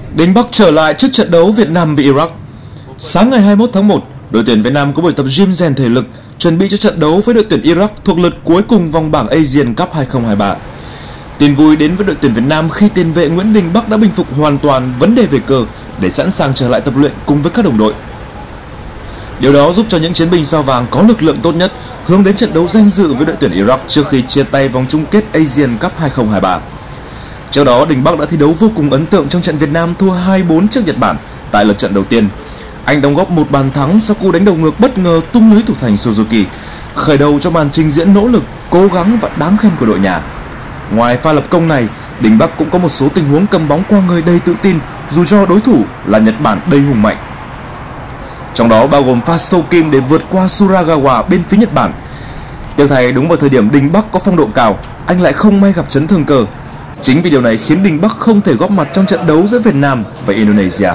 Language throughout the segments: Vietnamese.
Đánh Bắc trở lại trước trận đấu Việt Nam với Iraq. Sáng ngày 21 tháng 1, đội tuyển Việt Nam có buổi tập gym rèn thể lực chuẩn bị cho trận đấu với đội tuyển Iraq thuộc lượt cuối cùng vòng bảng Asian Cup 2023. Tin vui đến với đội tuyển Việt Nam khi tiền vệ Nguyễn Đình Bắc đã bình phục hoàn toàn vấn đề về cơ để sẵn sàng trở lại tập luyện cùng với các đồng đội. Điều đó giúp cho những chiến binh sao vàng có lực lượng tốt nhất hướng đến trận đấu danh dự với đội tuyển Iraq trước khi chia tay vòng chung kết Asian Cup 2023. Trước đó, Đình Bắc đã thi đấu vô cùng ấn tượng trong trận Việt Nam thua 2-4 trước Nhật Bản tại lượt trận đầu tiên. Anh đóng góp một bàn thắng sau cú đánh đầu ngược bất ngờ tung lưới thủ thành Suzuki, khởi đầu cho màn trình diễn nỗ lực, cố gắng và đáng khen của đội nhà. Ngoài pha lập công này, Đình Bắc cũng có một số tình huống cầm bóng qua người đầy tự tin dù cho đối thủ là Nhật Bản đầy hùng mạnh. Trong đó bao gồm pha sâu kim để vượt qua Suragawa bên phía Nhật Bản. Tiếc thay đúng vào thời điểm Đình Bắc có phong độ cao, anh lại không may gặp chấn thương cơ. Chính vì điều này khiến Đình Bắc không thể góp mặt trong trận đấu giữa Việt Nam và Indonesia.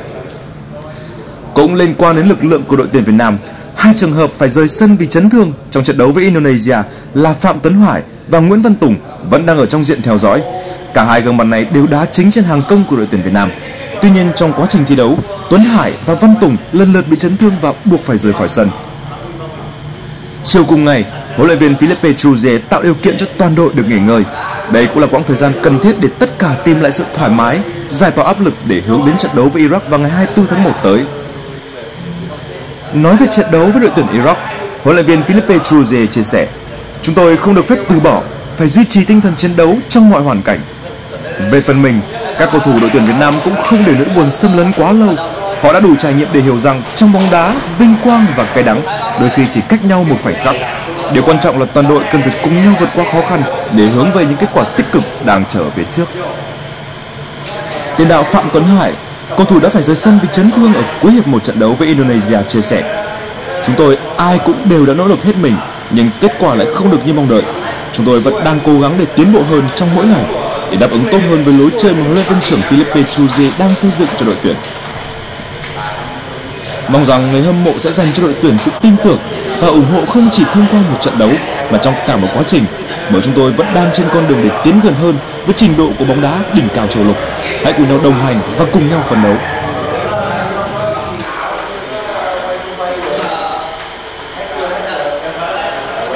Cũng liên quan đến lực lượng của đội tuyển Việt Nam, hai trường hợp phải rời sân vì chấn thương trong trận đấu với Indonesia là Phạm Tuấn Hải và Nguyễn Văn Tùng vẫn đang ở trong diện theo dõi. Cả hai gương mặt này đều đá chính trên hàng công của đội tuyển Việt Nam. Tuy nhiên trong quá trình thi đấu, Tuấn Hải và Văn Tùng lần lượt bị chấn thương và buộc phải rời khỏi sân. Chiều cùng ngày, huấn luyện viên Philippe Chuzier tạo điều kiện cho toàn đội được nghỉ ngơi. Đây cũng là quãng thời gian cần thiết để tất cả tìm lại sự thoải mái, giải tỏa áp lực để hướng đến trận đấu với Iraq vào ngày 24 tháng 1 tới. Nói về trận đấu với đội tuyển Iraq, huấn luyện viên Philippe Chuzier chia sẻ: "Chúng tôi không được phép từ bỏ, phải duy trì tinh thần chiến đấu trong mọi hoàn cảnh." Về phần mình, các cầu thủ đội tuyển Việt Nam cũng không để nỗi buồn xâm lấn quá lâu. Họ đã đủ trải nghiệm để hiểu rằng trong bóng đá, vinh quang và cay đắng đôi khi chỉ cách nhau một khoảnh khắc. Điều quan trọng là toàn đội cần phải cùng nhau vượt qua khó khăn để hướng về những kết quả tích cực đang chờ phía trước. Tiền đạo Phạm Tuấn Hải, cầu thủ đã phải rời sân vì chấn thương ở cuối hiệp 1 trận đấu với Indonesia chia sẻ: "Chúng tôi ai cũng đều đã nỗ lực hết mình, nhưng kết quả lại không được như mong đợi. Chúng tôi vẫn đang cố gắng để tiến bộ hơn trong mỗi ngày, để đáp ứng tốt hơn với lối chơi mà huấn luyện viên trưởng Philippe Chuzier đang xây dựng cho đội tuyển. Mong rằng người hâm mộ sẽ dành cho đội tuyển sự tin tưởng và ủng hộ không chỉ thông qua một trận đấu mà trong cả một quá trình, bởi chúng tôi vẫn đang trên con đường để tiến gần hơn với trình độ của bóng đá đỉnh cao châu lục. Hãy cùng nhau đồng hành và cùng nhau phấn đấu."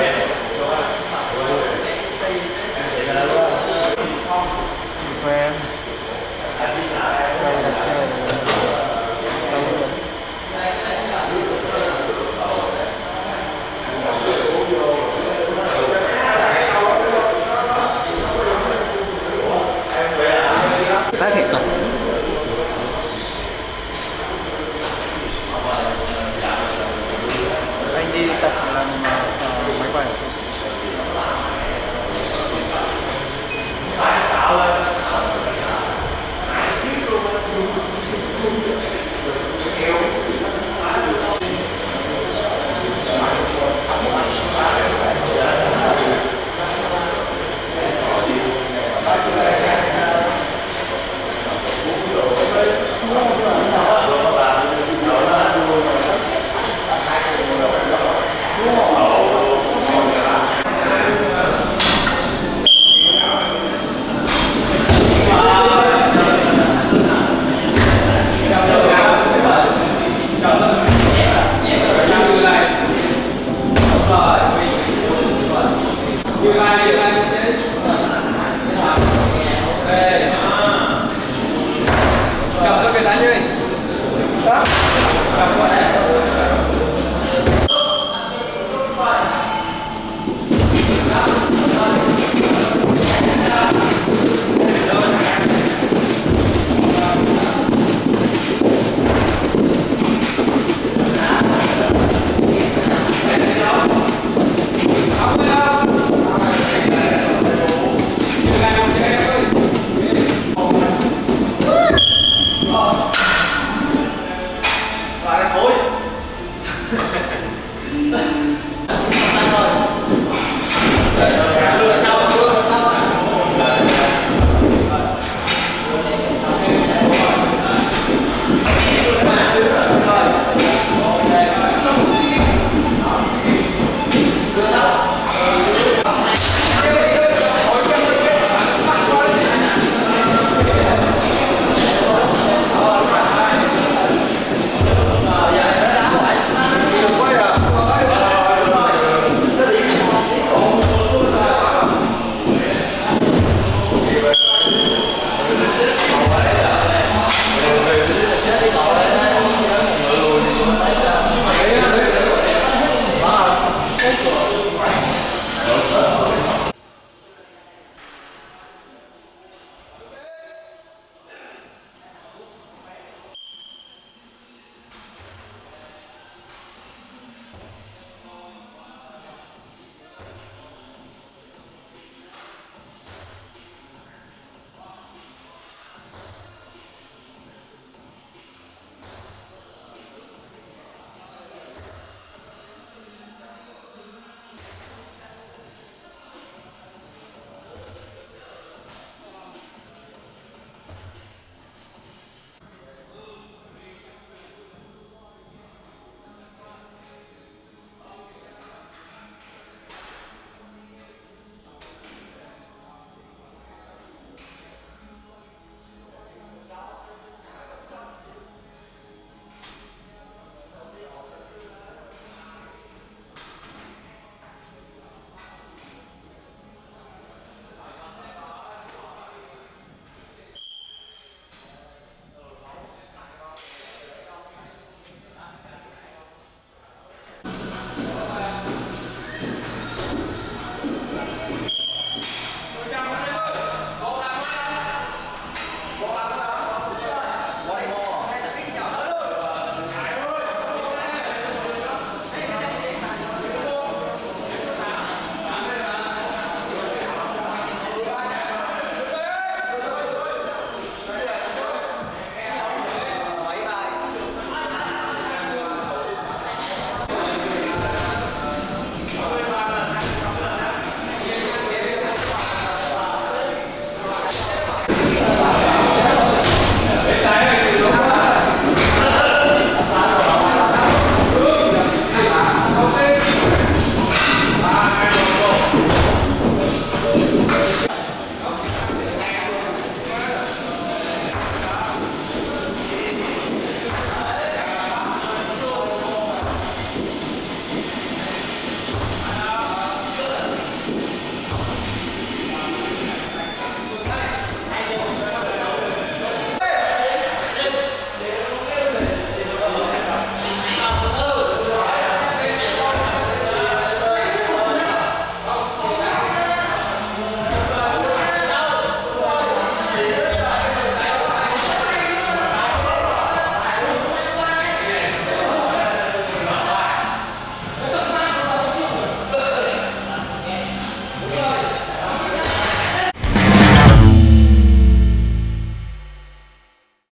Quen